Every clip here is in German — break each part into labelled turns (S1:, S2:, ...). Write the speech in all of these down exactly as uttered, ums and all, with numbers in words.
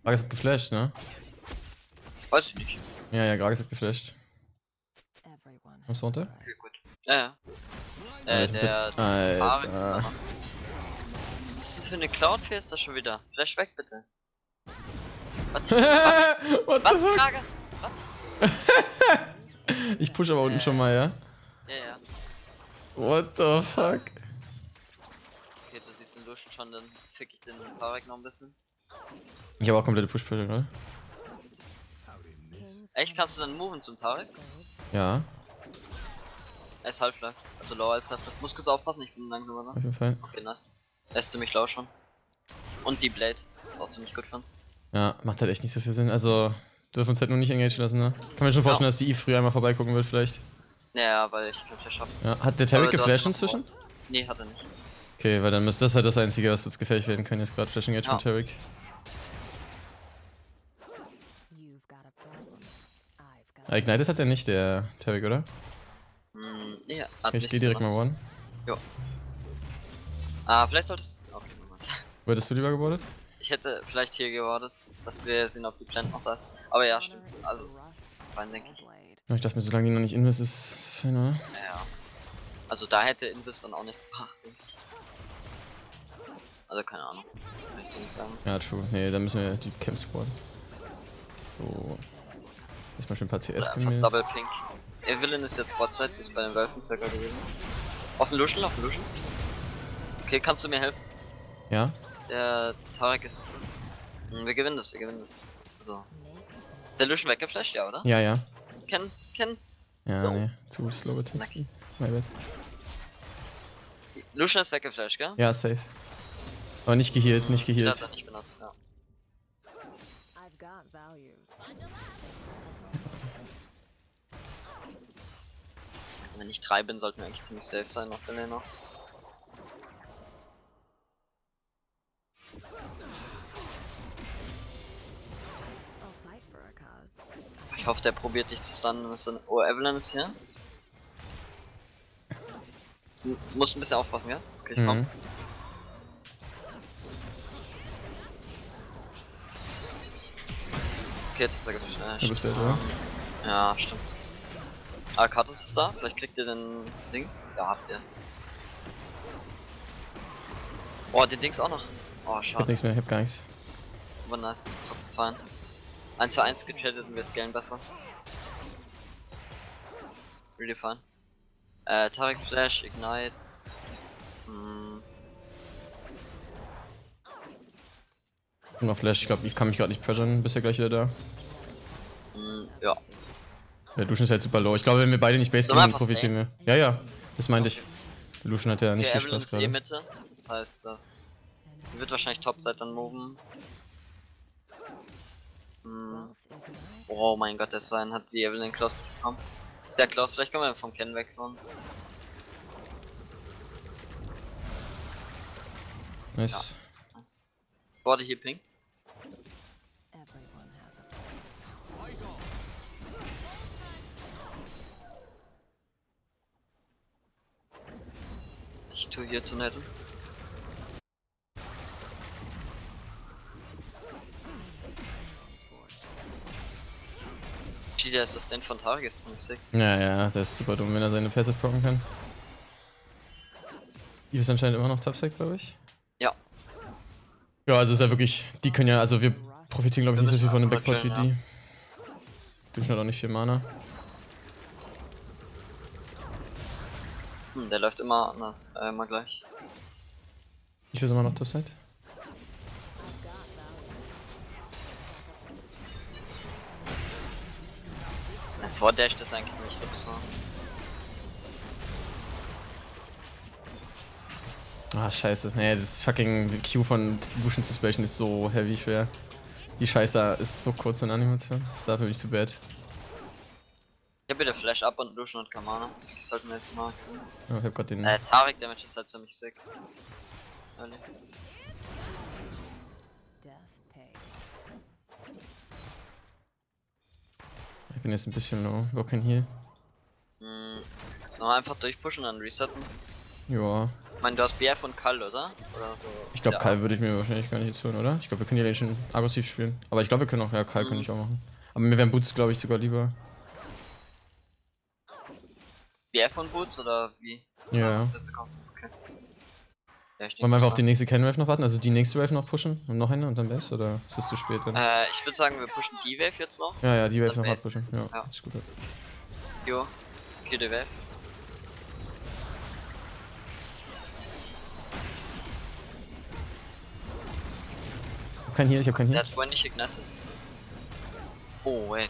S1: Gragas hat geflasht, ne?
S2: Weiß ich nicht.
S1: Ja, ja, Gragas hat geflasht. Was runter?
S2: Okay, gut. Ja, ja.
S1: Oh,
S2: Äh,
S1: jetzt muss
S2: der...
S1: er-
S2: Tarek ist
S1: Alter.
S2: da noch. Was ist für eine Cloud ist das schon wieder? Flash weg, bitte. Was? Was?
S1: What the
S2: Was?
S1: fuck?
S2: Gragas? Was?
S1: Ich push aber unten
S2: Äh.
S1: schon mal, ja?
S2: Ja, ja.
S1: What the fuck?
S2: Okay, du siehst den Luschen schon, dann fick ich den Tarek noch ein bisschen.
S1: Ich habe auch komplette Push-Pressure, oder?
S2: Echt? Kannst du dann moven zum Tarek?
S1: Ja,
S2: Er ist Half-Life. Also lower als Half-Life. Muss kurz aufpassen, ich bin langsam, oder?
S1: auf jeden Fall.
S2: Okay, nice. Er ist ziemlich low schon. Und die Blade. Ist auch ziemlich gut für uns.
S1: Ja, macht halt echt nicht so viel Sinn. Also, dürfen uns halt nur nicht engagieren lassen, ne? Kann mir schon vorstellen,
S2: Ja.
S1: dass die Eve früher einmal vorbeigucken wird, vielleicht.
S2: Ja, weil ich glaube, der schafft.
S1: Ja, hat der
S2: Aber
S1: Tarek
S2: du hast
S1: geflasht
S2: noch
S1: inzwischen?
S2: Power. Nee, hat er nicht.
S1: Okay, weil dann müsste das halt das Einzige, was jetzt gefährlich werden kann, jetzt gerade Flash Engage
S2: Ja.
S1: von Tarek. Ah, Ignited hat er nicht, der Tarek, oder?
S2: Hm, nee, hat
S1: Okay, ich
S2: nichts
S1: geh direkt mal
S2: benutzt.
S1: one.
S2: Jo. Ah, vielleicht solltest du... Okay, Moment.
S1: Wo hättest du lieber gebordet?
S2: Ich hätte vielleicht hier gewartet, dass wir sehen, ob die Plant noch da ist. Aber ja, stimmt. Also, es ist fein, denke ich.
S1: Ja, ich dachte mir, solange die noch nicht invis ist, ist es fein, oder?
S2: Ja. Also, da hätte Invis dann auch nichts gemacht. denke ich. Also, keine Ahnung. Kann ich dir nicht sagen.
S1: Ja, true. Nee, dann müssen wir die Camps spawnen. So. Erstmal schön ein paar C S
S2: Oder einfach
S1: gemäß.
S2: Double Pink. Evelyn ist jetzt Botside, sie ist bei den Wölfen circa gewesen. Auf den Luschen, auf den Luschen. Okay, kannst du mir helfen?
S1: Ja?
S2: Der Tarek ist... Hm, wir gewinnen das, wir gewinnen das. So. Der Luschen weggeflasht, ja, oder?
S1: Ja, ja.
S2: Ken, Ken.
S1: Ja,
S2: So.
S1: nee. Zu slow attack speed. My bad.
S2: Luschen ist weggeflasht, gell?
S1: Ja, safe. Aber nicht geheilt, nicht
S2: Ja,
S1: geheilt.
S2: hat er nicht benutzt, ja. Wenn ich drei bin, sollten wir eigentlich ziemlich safe sein auf der Lane noch. Ich hoffe, der probiert dich zu stunnen. Ist dann oh, Evelyn ist hier. Du musst ein bisschen aufpassen, gell? Okay, ich komm.
S1: Mhm.
S2: Okay, jetzt ist er geflasht.
S1: Du bist der, oder?
S2: Ja, stimmt. Ah, Kartus ist da. Vielleicht kriegt ihr den Dings. Ja, habt ihr. Oh, den Dings auch noch. Oh,
S1: Ich hab
S2: schade.
S1: nichts mehr, ich hab gar nichts.
S2: Aber nice, trotzdem fein. eins zu eins getradet und wir scalen besser. Really fine. Äh, Tarek Flash, Ignite. Hm,
S1: Und noch Flash, ich glaube, ich kann mich gerade nicht pressuren, bist ja gleich wieder da.
S2: hm, ja.
S1: Der Lucian ist halt super low. Ich glaube, wenn wir beide nicht Base
S2: Sollen wir
S1: gehen,
S2: einfach
S1: profitieren wir. Ja, ja, das meinte ich. Der Lucian hat ja nicht
S2: Okay,
S1: viel
S2: Evelyn
S1: Spaß
S2: ist eh
S1: gerade.
S2: Mitte. Das heißt, dass. Die wird wahrscheinlich Topside dann moven. Hm. Oh mein Gott, das sein hat die Evelyn close bekommen. Sehr close, vielleicht können wir vom Ken wechseln.
S1: Nice.
S2: Ja. Das wurde hier pink. Ich tue hier Tornado. Der Assistent von Tarek ist ziemlich sick.
S1: Ja, ja, das ist super dumm, wenn er seine Passive procken kann. Eve ist anscheinend immer noch Topside, glaube ich.
S2: Ja.
S1: Ja, also ist ja wirklich, die können ja, also wir profitieren glaube ich nicht so viel von dem Backport wie
S2: Ja.
S1: die. Die haben halt auch nicht viel Mana.
S2: Hm, der läuft immer anders, äh, immer gleich.
S1: Ich will immer noch Topside.
S2: Ja, vor Dash ist eigentlich nicht hübsch.
S1: Ah, scheiße. Nee, das fucking Q von Lucian Suspension ist so heavy schwer. Die Scheiße ist so kurz in Animation. Das ist dafür nicht zu bad.
S2: Ich hab wieder Flash up und Lucian und Kamana. Das sollten wir jetzt mal tun.
S1: Ja, ich hab grad den.
S2: Äh, Tarek Damage ist halt ziemlich sick. Ehrlich.
S1: Ich bin jetzt ein bisschen low. Wo kein Heal?
S2: Hm, sollen wir einfach durchpushen und dann resetten?
S1: Ja.
S2: Ich meine, du hast B F und Kall, oder? Oder so.
S1: Ich glaube,
S2: Ja.
S1: Kall würde ich mir wahrscheinlich gar nicht jetzt holen, oder? Ich glaube, wir können die Lane schon aggressiv spielen. Aber ich glaube, wir können auch, ja, Kall
S2: Mhm.
S1: könnte ich auch machen. Aber mir wären Boots, glaube ich, sogar lieber.
S2: B F und Boots oder wie?
S1: Ja.
S2: Was willst du kaufen? Okay. Ja, ich
S1: Wollen
S2: denke,
S1: wir einfach
S2: das
S1: auf die nächste Cannon-Wave noch warten? Also die nächste Wave noch pushen und noch eine und dann Base? Oder ist das zu spät dann?
S2: Äh, ich würde sagen, wir pushen die Wave jetzt noch.
S1: Ja, ja, die Wave
S2: dann
S1: noch hart
S2: Base.
S1: pushen. Ja,
S2: Ja.
S1: ist gut.
S2: Jo. Kill die Wave.
S1: Ich hab keinen hier, ich hab keinen
S2: Der
S1: hier.
S2: hat vorhin nicht ignited. Oh, wait.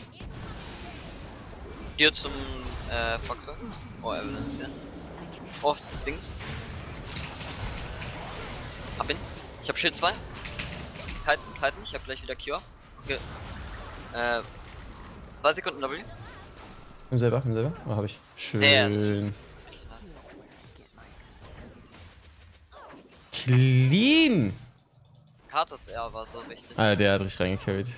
S2: Hier zum äh, Foxer. Oh, Evelyn ist hier. Oh, Dings. Hab ihn. Ich hab Schild zwei. Titan, Titan, ich hab gleich wieder Cure. Okay. Äh. zwei Sekunden W.
S1: Nimm selber, nimm selber. Oh, hab ich.
S2: Der
S1: Schön.
S2: Nice.
S1: Clean!
S2: Carter's R war so wichtig.
S1: Ah, der hat richtig reingecarried.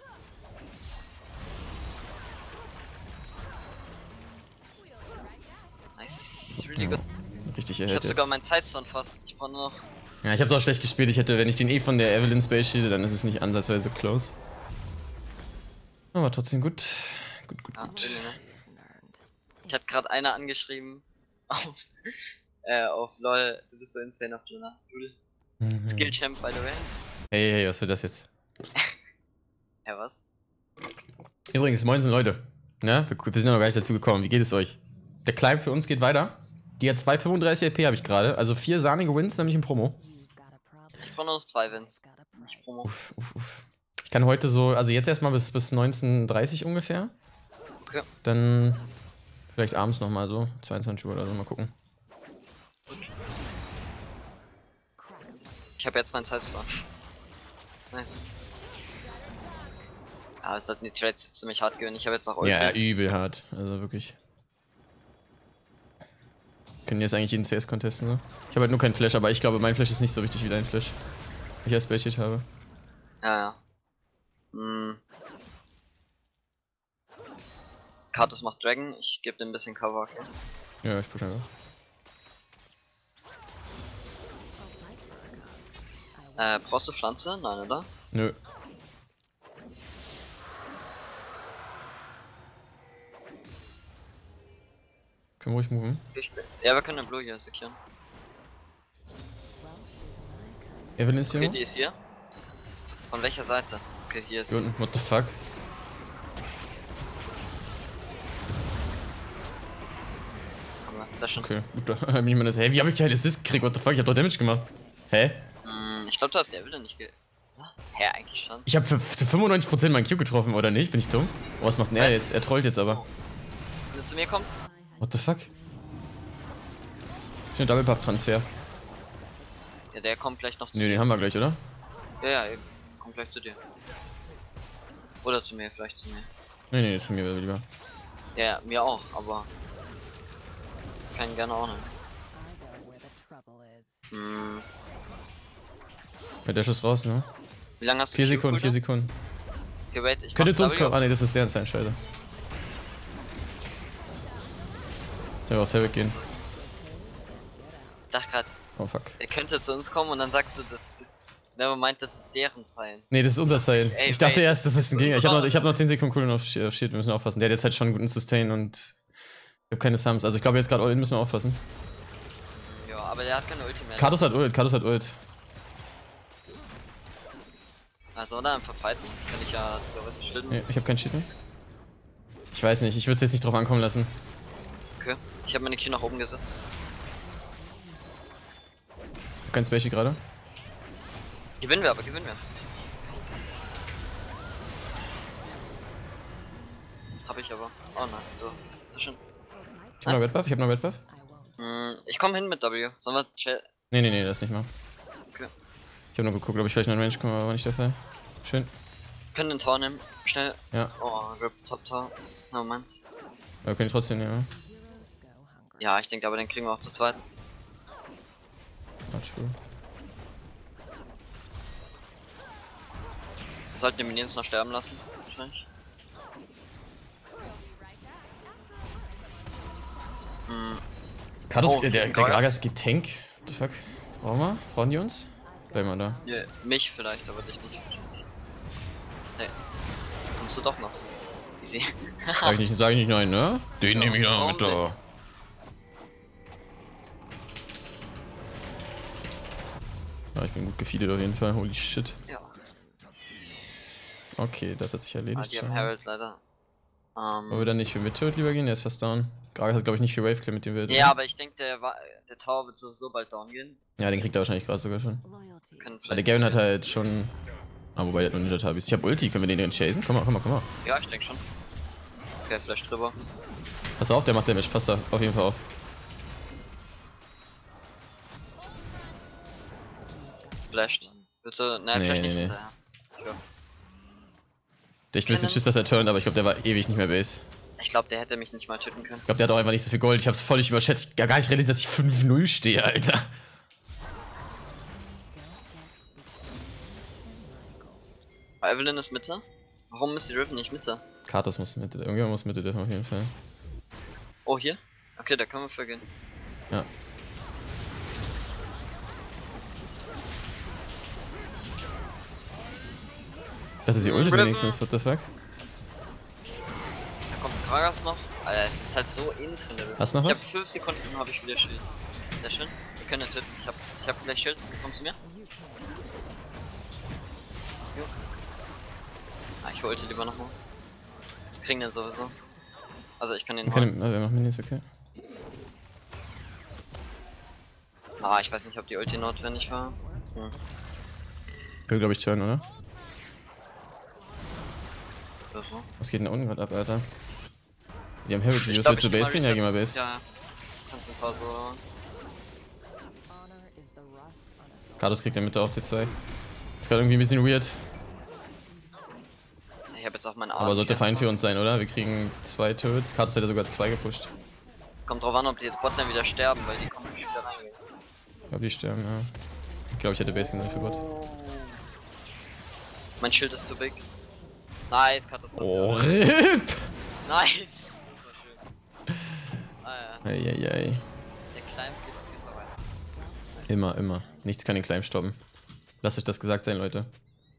S2: Nice. Really
S1: Ja.
S2: good.
S1: Richtig
S2: Ich hab
S1: erhält
S2: sogar
S1: jetzt.
S2: meinen Sidestone fast. Ich brauch nur noch.
S1: Ja, ich hab's auch schlecht gespielt. Ich hätte, wenn ich den eh von der Evelyn Space schiede, dann ist es nicht ansatzweise close. Aber trotzdem gut. Gut, gut,
S2: Ah,
S1: gut.
S2: really nice. Ich hatte gerade einer angeschrieben. Auf, äh, auf LOL. Du bist so insane auf Jonah.
S1: Mhm.
S2: Skill Champ, by the way.
S1: Hey, hey, was wird das jetzt?
S2: Ja, was?
S1: Übrigens, moinsen Leute. Ja, wir, wir sind ja noch gar nicht dazu gekommen. Wie geht es euch? Der Climb für uns geht weiter. Die hat zwei fünfunddreißig L P habe ich gerade. Also vier sahnige Wins, nämlich im Promo.
S2: Ich brauche nur noch zwei Wins. Nicht Promo.
S1: Uff, uff, uff. Ich kann heute so, also jetzt erstmal bis, bis neunzehn Uhr dreißig ungefähr.
S2: Okay.
S1: Dann vielleicht abends nochmal so, zweiundzwanzig Uhr oder so, mal gucken.
S2: Ich habe jetzt meinen Sidestone. Nice. Ja, es sollten die Trades jetzt ziemlich hart gewinnen. Ich habe jetzt noch Ulti.
S1: Ja, übel hart. Also wirklich. Können jetzt eigentlich jeden C S contesten, ne? Ich habe halt nur keinen Flash, aber ich glaube, mein Flash ist nicht so wichtig wie dein Flash. Ich erst Basic habe.
S2: Ja, ja. Hm. Kartus macht Dragon. Ich gebe dem ein bisschen Cover, okay?
S1: Ja, ich push einfach.
S2: Äh, brauchst du Pflanze? Nein, oder?
S1: Nö. Können wir ruhig moven.
S2: Ich bin. Ja, wir können den Blue hier securen.
S1: Evelyn ist hier.
S2: Okay,
S1: noch?
S2: die ist hier. Von welcher Seite? Okay, hier ist
S1: Hier
S2: sie.
S1: unten. What the fuck?
S2: Aber sehr schön.
S1: Okay, gut. Da hab ich mir das. Hey, wie hab ich keinen Assist gekriegt? What the fuck? Ich hab doch Damage gemacht. Hä?
S2: Hm, ich glaube, du hast die Evelyn nicht ge... Ja? Hä, eigentlich schon.
S1: Ich hab für, zu fünfundneunzig Prozent meinen Q getroffen, oder nicht? Bin ich dumm? Oh, was macht denn er jetzt? Er trollt jetzt aber.
S2: Wenn er zu mir kommt,
S1: What the fuck? Schön Double Buff Transfer.
S2: ja, der kommt gleich noch zu
S1: Nö,
S2: dir.
S1: den haben wir gleich, oder?
S2: Ja, ja, eben. Kommt gleich zu dir. Oder zu mir, vielleicht zu mir.
S1: Nee, nee, zu mir wäre lieber.
S2: Ja, ja, mir auch, aber... Kann gerne auch nicht. Hm,
S1: Ja, der Schuss raus, ne?
S2: wie lange hast du
S1: Vier
S2: Q
S1: Sekunden, vier
S2: Cooldown?
S1: Sekunden.
S2: Okay, wait, ich
S1: Könnte
S2: mach
S1: zu uns
S2: W.
S1: kommen. Ah, ne, das ist deren Zeit, scheiße. Soll auch Terwick gehen.
S2: Ich dachte grad,
S1: Oh fuck.
S2: er könnte zu uns kommen und dann sagst du, das ist... Never mind, das ist deren Sein.
S1: Nee, das ist unser Sign.
S2: Ey,
S1: Ich dachte
S2: wait.
S1: erst, das ist ein Gegner. Ich habe noch, ich
S2: Unser-
S1: hab noch zehn Sekunden Cooldown auf Sh- auf Shield, wir müssen aufpassen. Der hat jetzt halt schon einen guten Sustain und ich habe keine Sums. Also ich glaube jetzt gerade All-In müssen wir aufpassen.
S2: Ja, aber der hat keine Ulti mehr.
S1: Kartus hat Ult, Kartus hat Ult.
S2: Also da einfach fighten. Kann ich ja theoretisch schilden.
S1: Nee, ich habe keinen Shit mehr. Ich weiß nicht, ich würde es jetzt nicht drauf ankommen lassen.
S2: Okay. Ich habe meine Q nach oben gesetzt.
S1: Ich hab keinen Spacey gerade.
S2: Gewinnen wir, aber gewinnen wir. Hab ich aber. Oh nice, du hast. Sehr schön.
S1: Ich hab noch
S2: Was?
S1: Red Buff, ich hab noch Red Buff.
S2: Hm, ich komme hin mit W. Sollen wir chill?
S1: Nee, nee, nee, das nicht mal.
S2: Okay.
S1: Ich hab noch geguckt, ob ich vielleicht noch in Range komme, aber war nicht der Fall. Schön.
S2: Wir können den Tor nehmen. Schnell.
S1: Ja,
S2: Oh, Rip Top Tor. No mans.
S1: aber wir können trotzdem nehmen,
S2: Ja, ich denke aber den kriegen wir auch zu zweit.
S1: ja. Not true.
S2: Wir sollten die Minions noch sterben lassen. Wahrscheinlich. Hm.
S1: Kados,
S2: Oh,
S1: äh, der,
S2: diesen
S1: der
S2: Gragas.
S1: Gragas geht Tank. What the fuck? Brauchen wir? Brauchen die uns? Bleiben wir da.
S2: Ja, mich vielleicht, aber dich nicht. Nee. Kommst du doch noch. Easy.
S1: Sag ich nicht, sag ich nicht nein, ne? Den
S2: Ja,
S1: nehme ich da
S2: warum
S1: mit da.
S2: nicht?
S1: Ja, ich bin gut gefeedet auf jeden Fall. Holy shit.
S2: Ja.
S1: Okay, das hat sich
S2: Ah,
S1: erledigt.
S2: die haben
S1: schon.
S2: Herald leider. Ähm,
S1: Wollen wir dann nicht für Mid-Turret lieber gehen? Der ist fast down. Gragas hat glaube ich nicht für Wave Clear mit dem wir.
S2: ja, aber ich denke, der, wa- der Tower wird sowieso bald down gehen.
S1: Ja, den kriegt er wahrscheinlich gerade sogar schon.
S2: Wir können
S1: Aber der
S2: vielleicht.
S1: Garen hat halt schon. Ah, wobei der hat nur Ninja Tabis. Ich hab Ulti, können wir den denn chasen? Komm mal, komm mal, komm mal.
S2: Ja, ich denke schon. Okay, vielleicht drüber.
S1: Pass auf, der macht Damage, passt da auf jeden Fall auf.
S2: Flasht. Bitte. Nein,
S1: Nee,
S2: vielleicht
S1: nee,
S2: nicht.
S1: nee.
S2: Ja. Sure.
S1: Der ist ein bisschen
S2: Kennen-
S1: Schiss, dass er turnt, aber ich glaube, der war ewig nicht mehr Base.
S2: Ich glaube, der hätte mich nicht mal töten können.
S1: Ich glaube, der hat auch einfach nicht so viel Gold. Ich hab's völlig überschätzt. Gar gar nicht realisiert, dass ich fünf null stehe, Alter.
S2: Aber Evelyn ist Mitte. Warum ist die Riven nicht Mitte?
S1: Katos muss Mitte. Irgendjemand muss Mitte dürfen auf jeden Fall.
S2: Oh, hier? Okay, da können wir vergehen.
S1: Ja. Ich dachte, sie ultet
S2: Riven.
S1: wenigstens. What the fuck?
S2: Da kommt Gragas noch. Alter, es ist halt so in drin.
S1: Hast du noch
S2: ich
S1: was?
S2: hab fünf Sekunden und habe ich wieder Schild. Sehr schön. Wir können den töten. Ich hab, ich hab gleich Schild. Komm zu mir. Jo. Ah, ich holte lieber nochmal. Wir kriegen den sowieso. Also ich kann den
S1: Wir
S2: holen.
S1: können, na, wir machen Minis, okay.
S2: Ah, ich weiß nicht, ob die Ulti notwendig war. Hm.
S1: Ich will, glaube ich, turn, oder?
S2: Oder so.
S1: Was geht denn da unten gerade ab, Alter? Die haben Harry
S2: Ich
S1: Views.
S2: glaub,
S1: Willst du
S2: ich geh
S1: Base
S2: mal
S1: gehen? Ja, geh mal
S2: resetten.
S1: Base.
S2: Ja, kannst du ein paar so.
S1: Kados kriegt in der Mitte auch T zwei. Ist gerade irgendwie ein bisschen weird.
S2: Ich hab jetzt auch meinen Arm.
S1: Aber sollte fein für uns sein, oder? Wir kriegen zwei Turrets. Kados hat ja sogar zwei gepusht.
S2: Kommt drauf an, ob die jetzt Botlane wieder sterben, weil die kommen nicht wieder rein.
S1: Ich glaube, die sterben, ja. Ich glaube, ich hätte Base genommen für Bot.
S2: Mein Schild ist zu big. Nice, Katastrophe.
S1: Oh, RIP!
S2: Nice! Das war schön. Ah ja,
S1: Eieiei.
S2: der Climb geht auf jeden Fall weiter.
S1: Immer, immer. Nichts kann den Climb stoppen. Lasst euch das gesagt sein, Leute.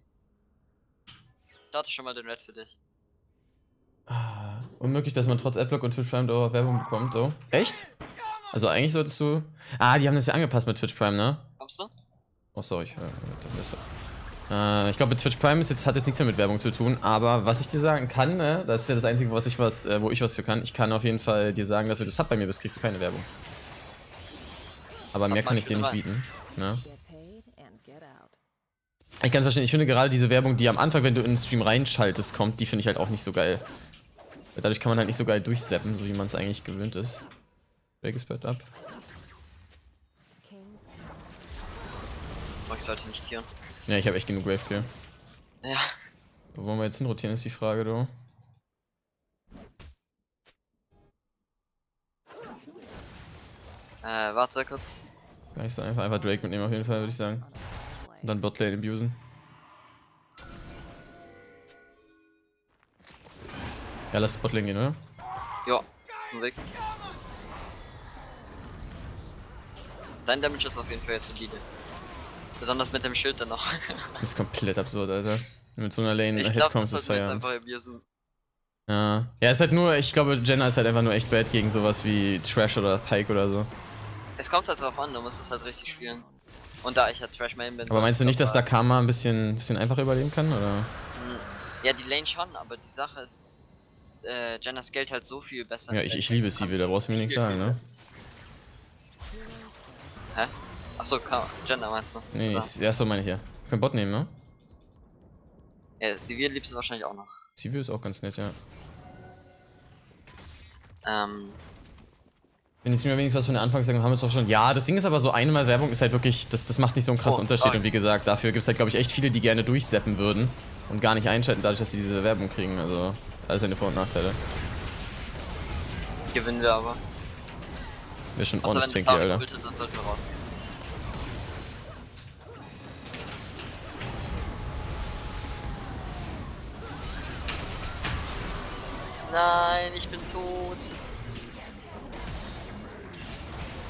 S2: Starte schon mal den Red für dich.
S1: Ah, unmöglich, dass man trotz Adblock und Twitch Prime Dauer Werbung bekommt, so. Echt? Also eigentlich solltest du... Ah, die haben das ja angepasst mit Twitch Prime, ne?
S2: Kommst du?
S1: Oh, sorry. Ich, äh, ich glaube, Twitch Prime ist jetzt, hat jetzt nichts mehr mit Werbung zu tun, aber was ich dir sagen kann, ne, das ist ja das Einzige, was ich was, äh, wo ich was für kann. Ich kann auf jeden Fall dir sagen, dass wenn du Sub bei mir bist, kriegst du keine Werbung. Aber mehr kann ich dir nicht bieten. Ne? Ich kann verstehen, ich finde gerade diese Werbung, die am Anfang, wenn du in den Stream reinschaltest, kommt, die finde ich halt auch nicht so geil. Dadurch kann man halt nicht so geil durchseppen, so wie man es eigentlich gewöhnt ist. Drake ist bad ab.
S2: Oh, ich sollte nicht kieren.
S1: Ja, ich habe echt genug Wave Clear.
S2: Ja.
S1: Wo wollen wir jetzt hinrotieren, ist die Frage, du.
S2: Äh, warte kurz.
S1: Gar nicht so einfach. Einfach Drake mitnehmen auf jeden Fall, würde ich sagen. Und dann Botlane abusen. Ja, lass Botlane gehen, oder?
S2: Ja, im Weg. Dein Damage ist auf jeden Fall jetzt solide. Besonders mit dem Schild dann noch.
S1: Das ist komplett absurd, Alter. Mit so einer Lane
S2: Ich glaube,
S1: Headcounts
S2: das
S1: ist
S2: sollten wir jetzt
S1: Feierabend.
S2: einfach abusen.
S1: Ja. Ja, ist halt nur, ich glaube, Jenna ist halt einfach nur echt bad gegen sowas wie Trash oder Pike oder so.
S2: Es kommt halt drauf an, du musst es halt richtig spielen. Und da ich ja Trash Main bin.
S1: Aber meinst du nicht, dass da
S2: da
S1: Karma ein bisschen, bisschen einfacher überleben kann, oder?
S2: Ja, die Lane schon, aber die Sache ist, äh, Jenna scaled halt so viel besser.
S1: Ja, ich, ich liebe Sivir, da brauchst du mir nichts sagen, ne?
S2: Hä? Achso, Jenna meinst du?
S1: Nee,
S2: Oder?
S1: ich, ja, so meine ich ja. Wir können Bot nehmen, ne?
S2: Ja, Sivir liebst du wahrscheinlich auch noch.
S1: Sivir ist auch ganz nett, ja.
S2: Ähm,
S1: Wenn jetzt mir wenigstens was von der Anfangssaison haben wir es doch schon. Ja, das Ding ist aber so, einmal Werbung ist halt wirklich, das, das macht nicht so einen krassen
S2: Oh,
S1: Unterschied.
S2: oh.
S1: Und wie gesagt, dafür gibt es halt, glaube ich, echt viele, die gerne durchseppen würden und gar nicht einschalten, dadurch, dass sie diese Werbung kriegen. Also, alles seine Vor- und Nachteile.
S2: gewinnen wir aber.
S1: Wäre schon
S2: Außer
S1: ordentlich
S2: wenn
S1: trinky,
S2: Tari
S1: Alter.
S2: ultet, dann sollten wir rausgehen. Nein, ich bin tot.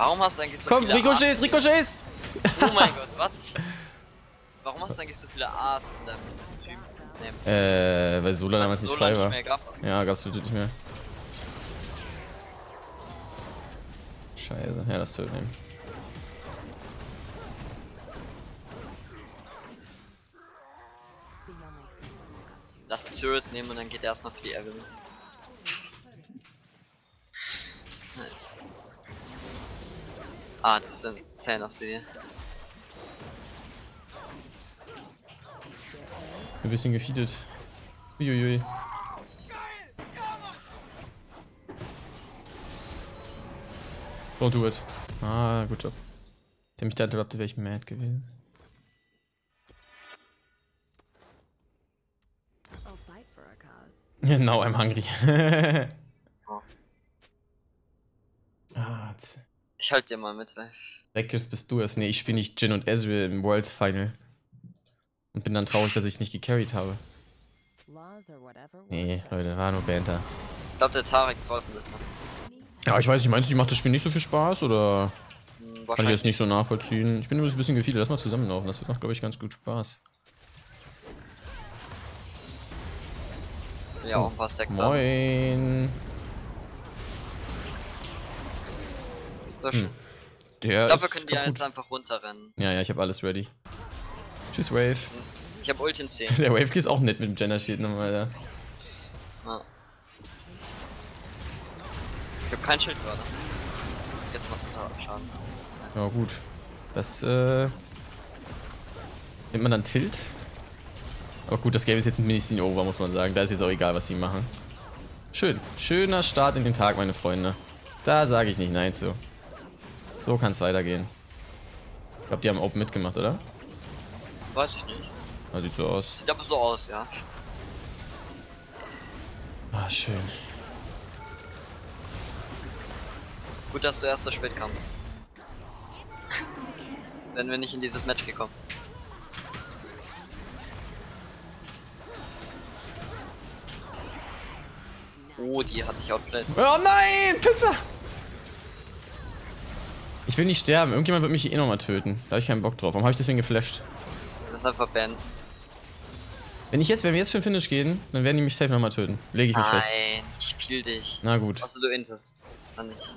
S2: Warum hast du eigentlich so
S1: Komm,
S2: viele
S1: Ricochets, Ricochets!
S2: Oh mein Gott, was? Warum hast du eigentlich so viele A's in deinem Kostüm? Nee,
S1: Äh, weil Sola damals
S2: so
S1: nicht frei
S2: lange
S1: war.
S2: nicht mehr gab.
S1: Ja, gab's natürlich nicht mehr. Scheiße, ja, das Turret nehmen.
S2: Lass ein Turret nehmen und dann geht er erstmal für die Erwin. Nice. Ah, das sind Sand aus dir.
S1: Ein bisschen gefeedet. Uiuiui. Don't do it. Ah, good job. Der mich da interrupted, wäre ich mad gewesen. Now I'm hungry.
S2: Oh.
S1: Ah,
S2: Ich halt dir mal mit, weil.
S1: Reckes bist du es. Nee, ich spiele nicht Jin und Ezreal im Worlds Final. Und bin dann traurig, dass ich nicht gecarried habe. Nee, Leute, war nur Banter.
S2: Ich glaube, der Tarek traut ein bisschen.
S1: Ja, ich weiß nicht, meinst du, die macht das Spiel nicht so viel Spaß oder
S2: Hm,
S1: kann ich jetzt nicht so nachvollziehen? Ich bin nur ein bisschen gefiedert, lass mal zusammenlaufen, das wird noch, glaube ich, ganz gut Spaß.
S2: Ja, auch ein paar Stacks.
S1: Moin.
S2: So,
S1: Hm. Der
S2: ich glaube, wir
S1: ist
S2: können die
S1: kaputt.
S2: jetzt einfach runterrennen.
S1: Ja, ja, ich habe alles ready. Tschüss, Wave.
S2: Ich habe Ult in zehn.
S1: Der Wave ist auch nett mit dem Jenner Shield nochmal, Alter.
S2: Ja. Ich hab kein Schild gerade. Jetzt machst du da Schaden. Nice.
S1: Ja, gut. Das, äh. Nimmt man dann Tilt? Aber gut, das Game ist jetzt ein bisschen over, muss man sagen. Da ist jetzt auch egal, was sie machen. Schön. Schöner Start in den Tag, meine Freunde. Da sage ich nicht nein zu. So kann es weitergehen. Ich glaube, die haben Open mitgemacht, oder?
S2: Weiß ich nicht.
S1: Ah, sieht so aus.
S2: Sieht aber so aus, ja.
S1: Ah, schön.
S2: Gut, dass du erst so spät kamst. Jetzt wären wir nicht in dieses Match gekommen. Oh, die hat sich outplayed.
S1: Oh nein! Pisser! Ich will nicht sterben. Irgendjemand wird mich eh nochmal töten. Da habe ich keinen Bock drauf. Warum habe ich deswegen geflasht?
S2: Das ist einfach Ben.
S1: Wenn ich jetzt, wenn wir jetzt für den Finish gehen, dann werden die mich safe nochmal töten. Lege ich mich fest.
S2: Nein, ich spiel dich.
S1: Na gut.
S2: Außer du intest. Dann nicht.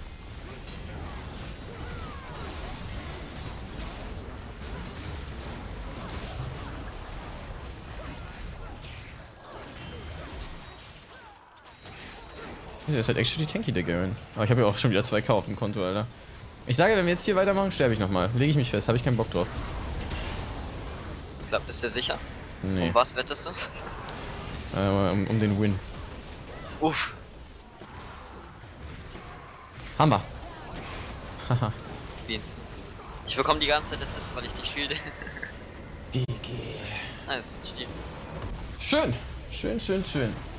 S1: Der ist halt actually tanky, der Garen. Aber ich habe ja auch schon wieder zwei K auf dem Konto, Alter. Ich sage, wenn wir jetzt hier weitermachen, sterbe ich nochmal. Lege ich mich fest, habe ich keinen Bock drauf.
S2: Ich glaub, bist du sicher?
S1: Nee.
S2: Um was wettest du?
S1: Äh, um, um den Win.
S2: Uff.
S1: Hammer. Haha.
S2: Wien. Ich bekomme die ganze Zeit Assists, weil ich dich shielde.
S1: G G.
S2: Nice, G G.
S1: Schön. Schön, schön, schön.